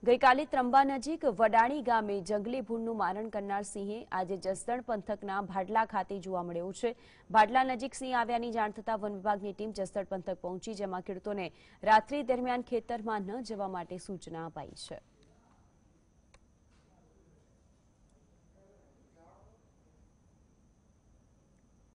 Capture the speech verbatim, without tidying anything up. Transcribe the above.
ગઈકાલે ત્રંબા નજીક વડાણી ગામે જંગલી ભૂંડનું મારણ કરનાર સિંહે આજે જસદણ પંથકના ભાડલા ખાતે જોવા મળ્યો છે। ભાડલા નજીક સિંહ આવ્યાની જાણ થતાં વન વિભાગની ટીમ જસદણ પંથક પહોંચી, જેમાં ખેડૂતોને રાત્રિ દરમિયાન ખેતરમાં ન જવા માટે સૂચના અપાઈ છે।